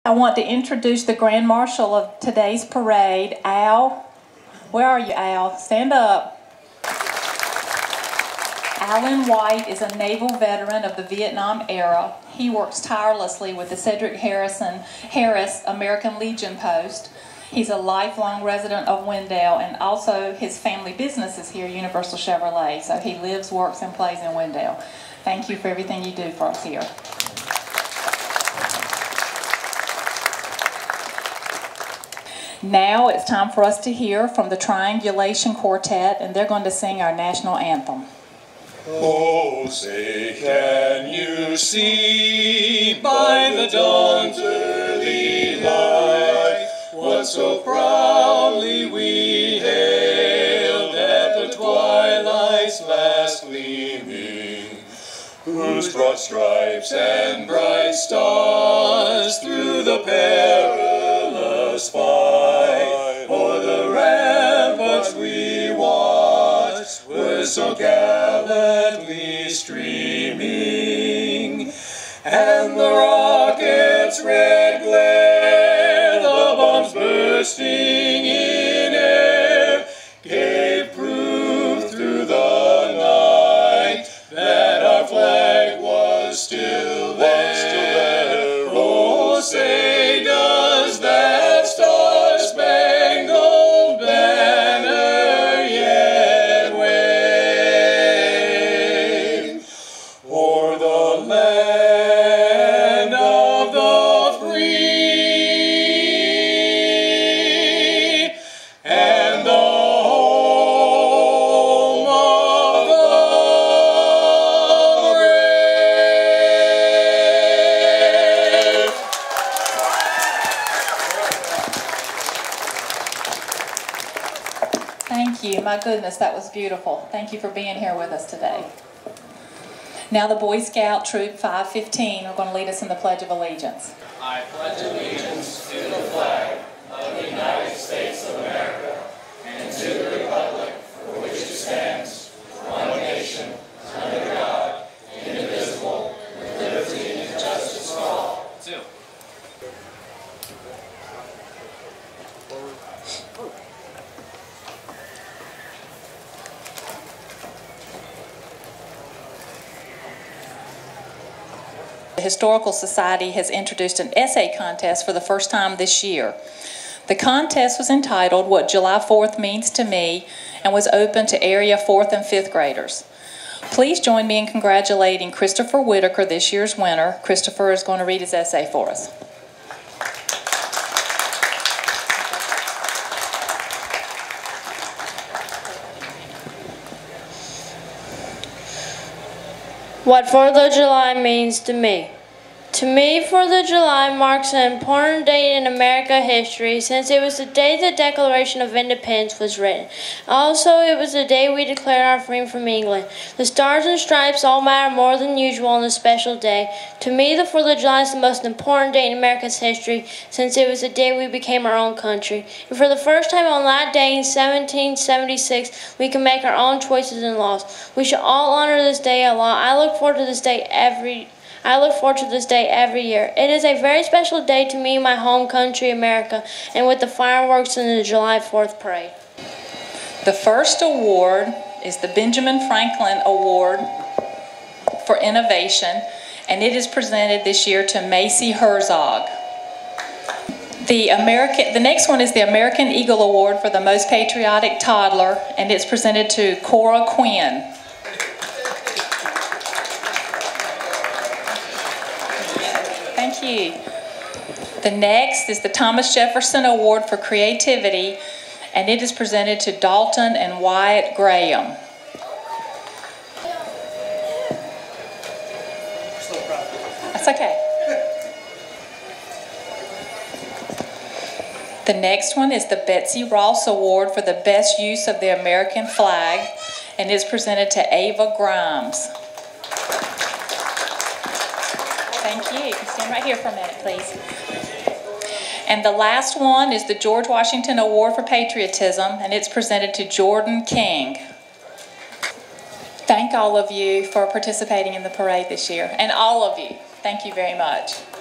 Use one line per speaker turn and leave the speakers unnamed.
I want to introduce the Grand Marshal of today's parade, Al. Where are you, Al? Stand up. Alan White is a naval veteran of the Vietnam era. He works tirelessly with the Cedric Harris American Legion Post. He's a lifelong resident of Wendell, and also his family business is here, Universal Chevrolet. So he lives, works, and plays in Wendell. Thank you for everything you do for us here. Now it's time for us to hear from the Triangulation Quartet, and they're going to sing our national anthem.
Oh, say, can you see by the dawn's early light what so proudly we hailed at the twilight's last gleaming, whose broad stripes and bright stars through the perilous fight o'er the ramparts we watched were so gallantly streaming, and the rocket's red glare, the bombs bursting in air, gave proof through the night that our flag was still there. Oh, say, does that star-spangled banner yet wave o'er the land of the free and the home of the brave?
Thank you. My goodness, that was beautiful. Thank you for being here with us today. Now the Boy Scout Troop 515 are going to lead us in the Pledge of Allegiance.
I pledge allegiance to the flag of the United States of America and to the republic for which it stands, one nation, under God, indivisible, with liberty and justice for all. Two.
The Historical Society has introduced an essay contest for the first time this year. The contest was entitled What July 4th Means to Me and was open to area 4th and 5th graders. Please join me in congratulating Christopher Whitaker, this year's winner. Christopher is going to read his essay for us.
What 4th of July means to me. To me, 4th of July marks an important date in American history since it was the day the Declaration of Independence was written. Also, it was the day we declared our freedom from England. The stars and stripes all matter more than usual on this special day. To me, the 4th of July is the most important date in America's history since it was the day we became our own country. And for the first time on that day in 1776, we can make our own choices and laws. We should all honor this day a lot. I look forward to this day every year. It is a very special day to me, my home country, America, and with the fireworks and the July 4th parade.
The first award is the Benjamin Franklin Award for Innovation, and it is presented this year to Macy Herzog. The next one is the American Eagle Award for the Most Patriotic Toddler, and it's presented to Cora Quinn. Thank you. The next is the Thomas Jefferson Award for Creativity, and it is presented to Dalton and Wyatt Graham. That's okay. The next one is the Betsy Ross Award for the Best Use of the American Flag, and is presented to Ava Grimes. Thank you. You can stand right here for a minute, please. And the last one is the George Washington Award for Patriotism, and it's presented to Jordan King. Thank all of you for participating in the parade this year, and all of you. Thank you very much.